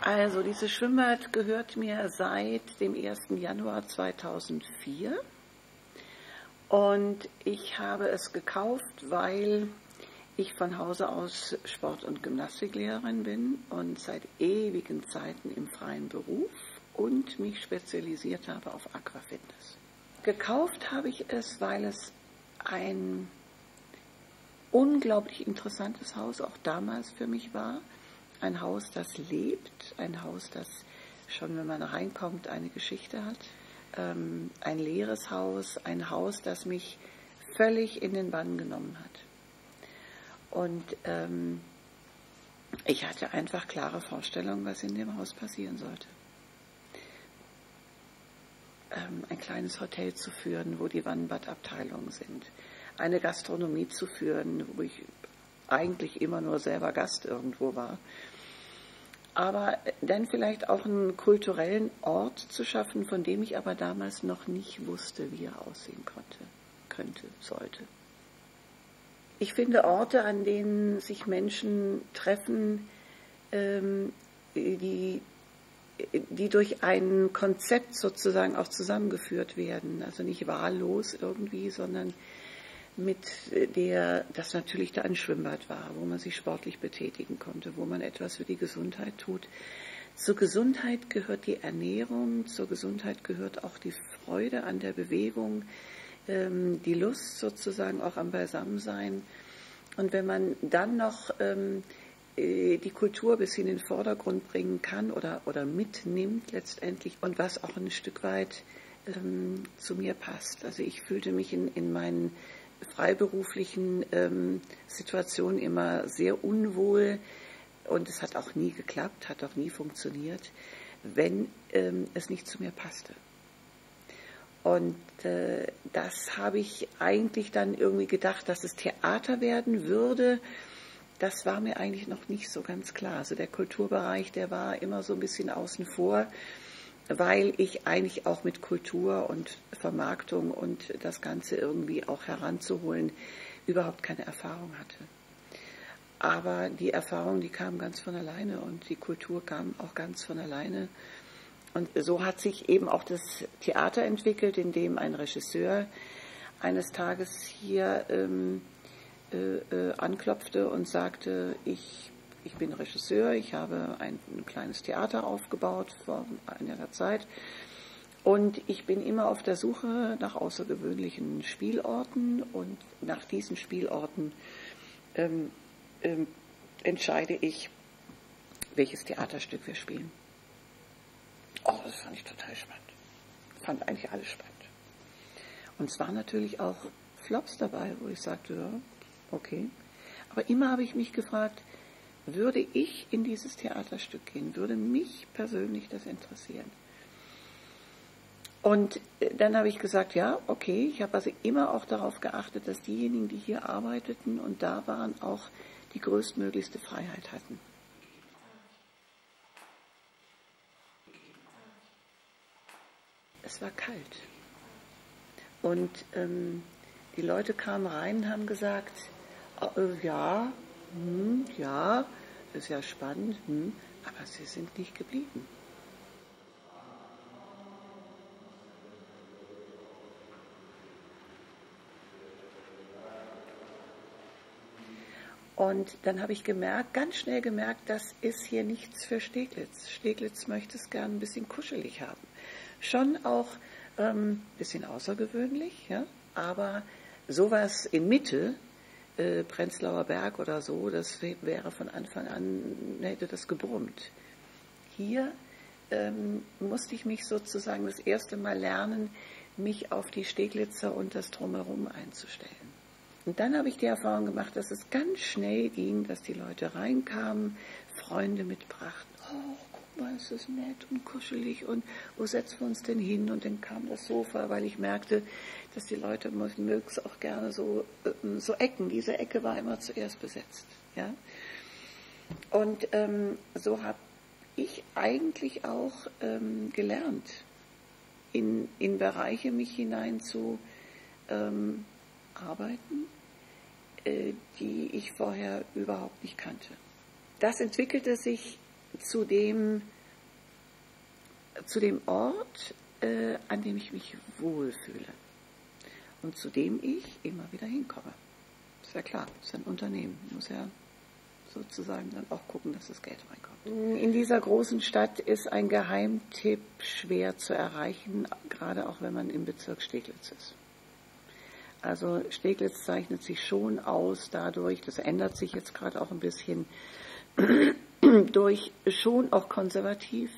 Also dieses Schwimmbad gehört mir seit dem 1. Januar 2004 und ich habe es gekauft, weil ich von Hause aus Sport- und Gymnastiklehrerin bin und seit ewigen Zeiten im freien Beruf und mich spezialisiert habe auf Aquafitness. Gekauft habe ich es, weil es ein unglaublich interessantes Haus auch damals für mich war. Ein Haus, das lebt, ein Haus, das schon, wenn man reinkommt, eine Geschichte hat. Ein leeres Haus, ein Haus, das mich völlig in den Bann genommen hat. Und ich hatte einfach klare Vorstellungen, was in dem Haus passieren sollte. Ein kleines Hotel zu führen, wo die Wannbadabteilungen sind. Eine Gastronomie zu führen, wo ich eigentlich immer nur selber Gast irgendwo war. Aber dann vielleicht auch einen kulturellen Ort zu schaffen, von dem ich aber damals noch nicht wusste, wie er aussehen könnte, sollte. Ich finde Orte, an denen sich Menschen treffen, die durch ein Konzept sozusagen auch zusammengeführt werden. Also nicht wahllos irgendwie, sondern das natürlich da ein Schwimmbad war, wo man sich sportlich betätigen konnte, wo man etwas für die Gesundheit tut. Zur Gesundheit gehört die Ernährung, zur Gesundheit gehört auch die Freude an der Bewegung, die Lust sozusagen auch am Beisammensein. Und wenn man dann noch die Kultur bis in den Vordergrund bringen kann oder mitnimmt letztendlich und was auch ein Stück weit zu mir passt. Also ich fühlte mich in meinen freiberuflichen Situationen immer sehr unwohl und es hat auch nie geklappt, hat auch nie funktioniert, wenn es nicht zu mir passte. Und das habe ich eigentlich dann irgendwie gedacht, dass es Theater werden würde. Das war mir eigentlich noch nicht so ganz klar. Also der Kulturbereich, der war immer so ein bisschen außen vor, weil ich eigentlich auch mit Kultur und Vermarktung und das Ganze irgendwie auch heranzuholen überhaupt keine Erfahrung hatte. Aber die Erfahrung, die kam ganz von alleine und die Kultur kam auch ganz von alleine. Und so hat sich eben auch das Theater entwickelt, in dem ein Regisseur eines Tages hier anklopfte und sagte, ich bin Regisseur, ich habe ein kleines Theater aufgebaut vor einiger Zeit und ich bin immer auf der Suche nach außergewöhnlichen Spielorten und nach diesen Spielorten entscheide ich, welches Theaterstück wir spielen. Oh, das fand ich total spannend. Fand eigentlich alles spannend. Und es waren natürlich auch Flops dabei, wo ich sagte, ja, okay. Aber immer habe ich mich gefragt, würde ich in dieses Theaterstück gehen? Würde mich persönlich das interessieren? Und dann habe ich gesagt, ja, okay. Ich habe also immer auch darauf geachtet, dass diejenigen, die hier arbeiteten und da waren, auch die größtmöglichste Freiheit hatten. Es war kalt. Und die Leute kamen rein und haben gesagt, ja, ja, ist ja spannend, aber sie sind nicht geblieben. Und dann habe ich ganz schnell gemerkt, das ist hier nichts für Steglitz. Steglitz möchte es gern ein bisschen kuschelig haben. Schon auch ein bisschen außergewöhnlich, ja, aber sowas in Mitte, Prenzlauer Berg oder so, das wäre von Anfang an, hätte das gebrummt. Hier musste ich mich sozusagen das erste Mal lernen, mich auf die Steglitzer und das Drumherum einzustellen. Und dann habe ich die Erfahrung gemacht, dass es ganz schnell ging, dass die Leute reinkamen, Freunde mitbrachten. Oh, guck mal, ist das nett und kuschelig und wo setzen wir uns denn hin? Und dann kam das Sofa, weil ich merkte, dass die Leute mögen es auch gerne so Ecken. Diese Ecke war immer zuerst besetzt. Ja? Und so habe ich eigentlich auch gelernt, in Bereiche mich hinein zu arbeiten, die ich vorher überhaupt nicht kannte. Das entwickelte sich zu dem, zu dem Ort, an dem ich mich wohlfühle und zu dem ich immer wieder hinkomme. Ist ja klar, ist ein Unternehmen, muss ja sozusagen dann auch gucken, dass das Geld reinkommt. In dieser großen Stadt ist ein Geheimtipp schwer zu erreichen, gerade auch wenn man im Bezirk Steglitz ist. Also Steglitz zeichnet sich schon aus dadurch, das ändert sich jetzt gerade auch ein bisschen, durch schon auch konservativ,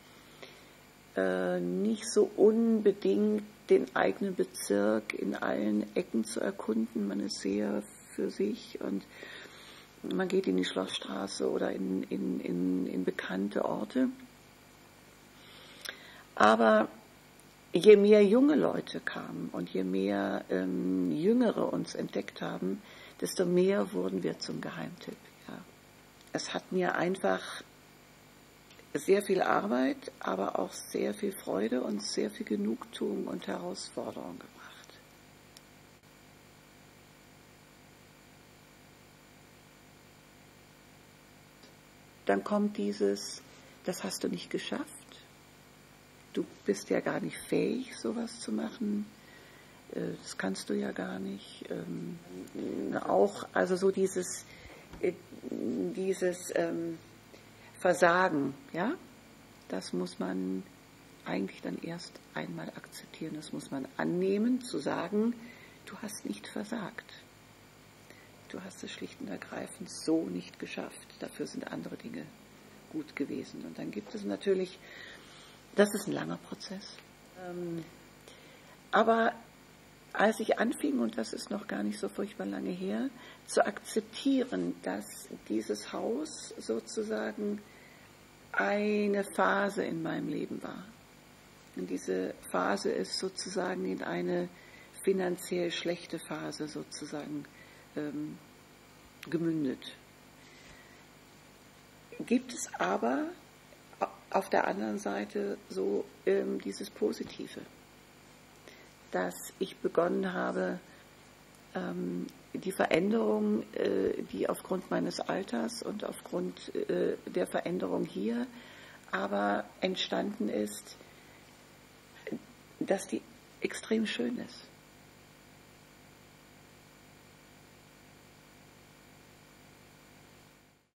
nicht so unbedingt den eigenen Bezirk in allen Ecken zu erkunden. Man ist sehr für sich und man geht in die Schlossstraße oder in bekannte Orte. Aber je mehr junge Leute kamen und je mehr Jüngere uns entdeckt haben, desto mehr wurden wir zum Geheimtipp. Ja. Es hat mir einfach sehr viel Arbeit, aber auch sehr viel Freude und sehr viel Genugtuung und Herausforderung gebracht. Dann kommt dieses, das hast du nicht geschafft. Du bist ja gar nicht fähig, sowas zu machen. Das kannst du ja gar nicht. Auch, also so dieses Versagen, ja, das muss man eigentlich dann erst einmal akzeptieren. Das muss man annehmen, zu sagen, du hast nicht versagt. Du hast es schlicht und ergreifend so nicht geschafft. Dafür sind andere Dinge gut gewesen. Und dann gibt es natürlich, das ist ein langer Prozess. Aber als ich anfing, und das ist noch gar nicht so furchtbar lange her, zu akzeptieren, dass dieses Haus sozusagen eine Phase in meinem Leben war. Und diese Phase ist sozusagen in eine finanziell schlechte Phase sozusagen gemündet. Gibt es aber auf der anderen Seite so dieses Positive, dass ich begonnen habe, die Veränderung, die aufgrund meines Alters und aufgrund der Veränderung hier aber entstanden ist, dass die extrem schön ist.